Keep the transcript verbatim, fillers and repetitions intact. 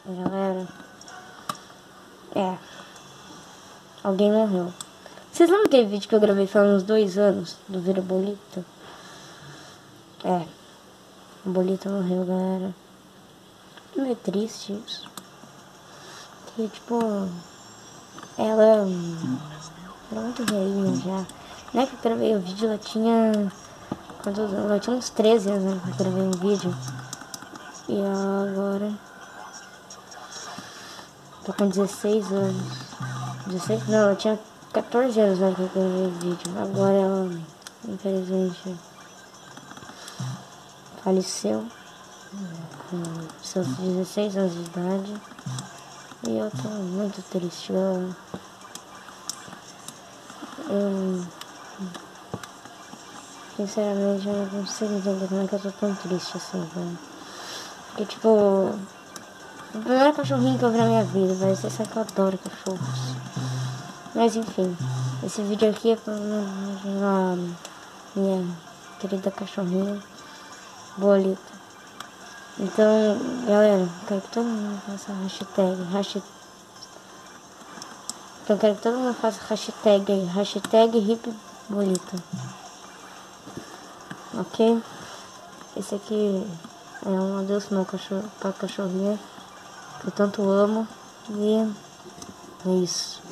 Galera, é, alguém morreu. Vocês lembram aquele vídeo que eu gravei faz uns dois anos do Vira Bolita? É, a Bolita morreu, galera. É meio triste isso. Porque, tipo, ela era muito velhinha já. Na época que eu gravei o vídeo, ela tinha... Quantos anos? Ela tinha uns treze anos, né, que eu gravei um vídeo. E ela agora... Tô com dezesseis anos. dezesseis? Não, ela tinha quatorze anos, né, que eu gravei o vídeo. Agora ela, infelizmente, faleceu. Com seus dezesseis anos de idade. E eu tô muito triste. Eu... eu sinceramente, eu não consigo entender como é que eu tô tão triste assim, velho. Porque, tipo, o primeiro cachorrinho que eu vi na minha vida, velho. Você sabe que eu adoro cachorros. Mas, enfim, esse vídeo aqui é pra uma minha querida cachorrinha, Bolita. Então, galera, quero que todo mundo faça hashtag, hashtag. Então, quero que todo mundo faça hashtag aí, hashtag Hip Bolita. Ok? Esse aqui é um adeus pro meu cachorro, pra cachorrinha, que eu tanto amo. E é isso.